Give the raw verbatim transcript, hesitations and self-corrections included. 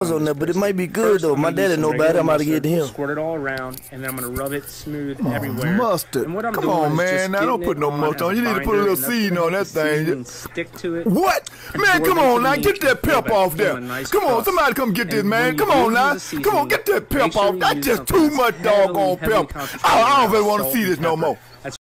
on there, but it might be good though. My daddy know better. I'm about to get to him. Squirt it all around, and then I'm gonna rub it smooth oh, everywhere. Mustard. And what I'm Come doing on, is man. just Now don't put no mustard on. You need to put a little seasoning on that thing. Stick to it. What? Man, come on now. Get that pep off there. Come on, somebody come get this, man. Come on now. Come on, get that pep off. That's just too much doggone pep. I don't even want to see this no more.